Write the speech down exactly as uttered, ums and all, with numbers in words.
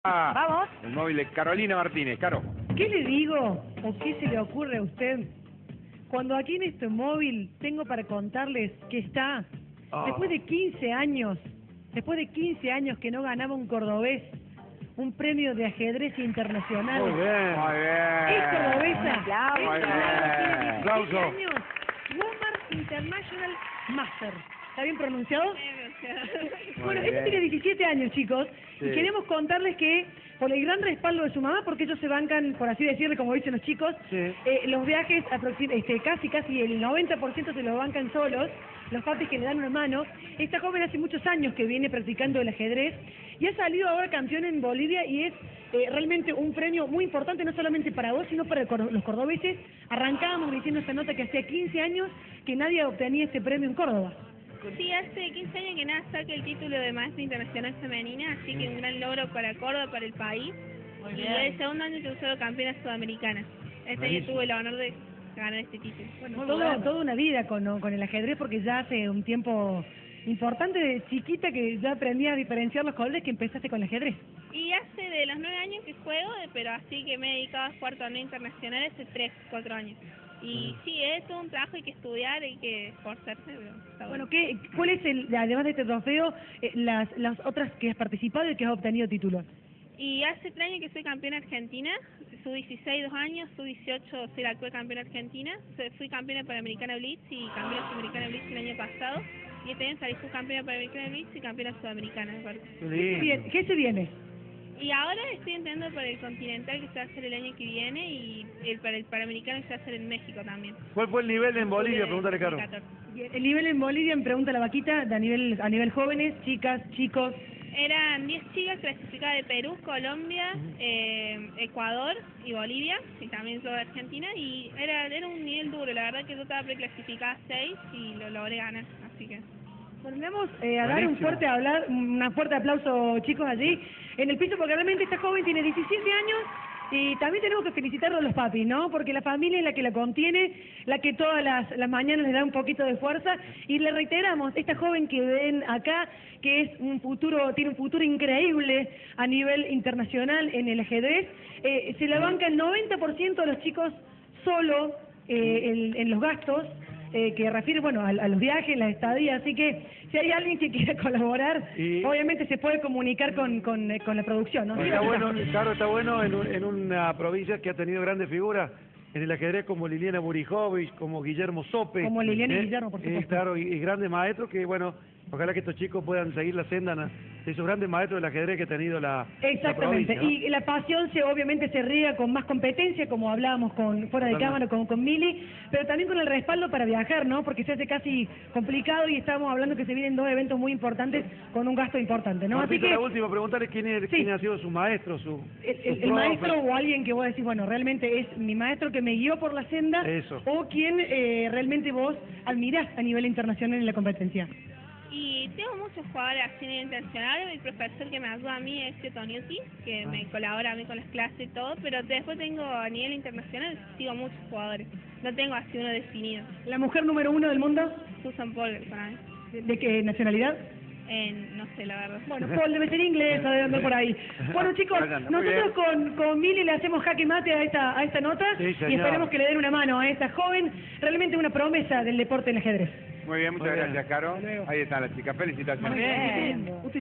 Ah, Vamos. el móvil de Carolina Martínez. Caro. ¿Qué le digo o qué se le ocurre a usted cuando aquí en este móvil tengo para contarles que está, Oh. después de quince años, después de quince años que no ganaba un cordobés un premio de ajedrez internacional? Muy bien. Muy bien. Es cordobesa. Aplauso. Es Muy cordobesa, tiene bien. diecisiete Aplauso. años. Walmart International Master. ¿Está bien pronunciado? Bueno, bien. ella tiene diecisiete años, chicos, Sí. y queremos contarles que por el gran respaldo de su mamá, porque ellos se bancan, por así decirlo, como dicen los chicos, Sí. eh, los viajes, aproxim- este, casi casi el noventa por ciento se los bancan solos, los papis que le dan una mano. Esta joven hace muchos años que viene practicando el ajedrez y ha salido ahora campeón en Bolivia y es eh, realmente un premio muy importante, no solamente para vos, sino para el cor- los cordobeses. Arrancábamos diciendo esta nota que hacía quince años que nadie obtenía este premio en Córdoba. Sí, hace quince años que nada saca el título de maestra internacional femenina, así que un gran logro para Córdoba, para el país. Y el segundo año que usó campeona sudamericana. Este año tuve el honor de ganar este título. Bueno, todo, toda una vida con, con el ajedrez, porque ya hace un tiempo importante, de chiquita, que ya aprendí a diferenciar los colores, que empezaste con el ajedrez. Y hace de los nueve años que juego, pero así que me he dedicado a jugar torneos internacionales hace tres, cuatro años. Y sí, es todo un trabajo, hay que estudiar, hay que esforzarse, pero está Bueno, bueno. ¿qué, ¿cuál es, el, además de este trofeo, eh, las, las otras que has participado y que has obtenido títulos? Y hace tres años que soy campeona argentina, sub dieciséis dos años, sub dieciocho soy la actual campeona argentina, soy- fui campeona panamericana Blitz y campeona sudamericana Blitz el año pasado, y este año salí subcampeona panamericana Blitz y campeona sudamericana, me parece. Qué ¿Qué se lindo. viene? ¿Qué se viene? Y ahora estoy entrando para el Continental que se va a hacer el año que viene y el para el Panamericano que se va a hacer en México también. ¿Cuál fue el nivel en Bolivia? De Pregúntale, Caro. dos mil catorce. El nivel en Bolivia, me pregunta la vaquita, de a nivel, a nivel jóvenes, chicas, chicos. Eran diez chicas clasificadas de Perú, Colombia, eh, Ecuador y Bolivia, y también todo de Argentina, y era, era un nivel duro, la verdad que yo estaba preclasificada seis y lo logré ganar, así que... Bueno, le vamos eh, a dar un Buenísimo. fuerte, hablar, un fuerte aplauso, chicos, allí en el piso, porque realmente esta joven tiene diecisiete años y también tenemos que felicitarlo a los papis, ¿no? Porque la familia es la que la contiene, la que todas las, las mañanas les da un poquito de fuerza, y le reiteramos, esta joven que ven acá, que es un futuro, tiene un futuro increíble a nivel internacional en el ajedrez, eh, se la banca el noventa por ciento de los chicos solo eh, en, en los gastos, eh, que refiere, bueno, a, a los viajes, las estadías, así que si hay alguien que quiera colaborar, Y- obviamente se puede comunicar con, con, eh, con la producción, ¿no? Está bueno, Caro, está bueno en, un- en una provincia que ha tenido grandes figuras en el ajedrez como Liliana Burijovic, como Guillermo Sope. Como Liliana y eh, Guillermo, por eh, supuesto. claro, y, y grandes maestros que, bueno, ojalá que estos chicos puedan seguir la senda na- de esos grandes maestros del ajedrez que ha tenido la, la Exactamente, provincia, ¿no? y la pasión se obviamente se riega con más competencia, como hablábamos con fuera de Totalmente. cámara con, con Mili, pero también con el respaldo para viajar, ¿no? Porque se hace casi complicado y estamos hablando que se vienen dos eventos muy importantes con un gasto importante, ¿no? Así Martito, que la última, preguntarle quién, es, Sí. quién ha sido su maestro, su, el, su el- el profe. maestro o alguien que vos decís, bueno, realmente es mi maestro que me guió por la senda, Eso. o quien eh, realmente vos admirás a nivel internacional en la competencia. Y tengo muchos jugadores así a nivel internacional, el profesor que me ayuda a mí es Toniuti, que me colabora a mí con las clases y todo, pero después tengo a nivel internacional, sigo muchos jugadores, no tengo así uno definido. La mujer número uno del mundo, Susan Polger para mí, ¿de, de qué nacionalidad? en, no sé la verdad. Bueno, Paul debe ser inglés, debe andar por ahí. Bueno, chicos, Muy nosotros con, con Mili le hacemos jaque mate a esta, a esta nota, Sí, y señor. esperemos que le den una mano a esta joven, realmente una promesa del deporte del ajedrez. Muy bien, muchas Muy bien. gracias, Caro. Hasta luego. Ahí están las chicas. Felicitaciones. Muy bien. Usted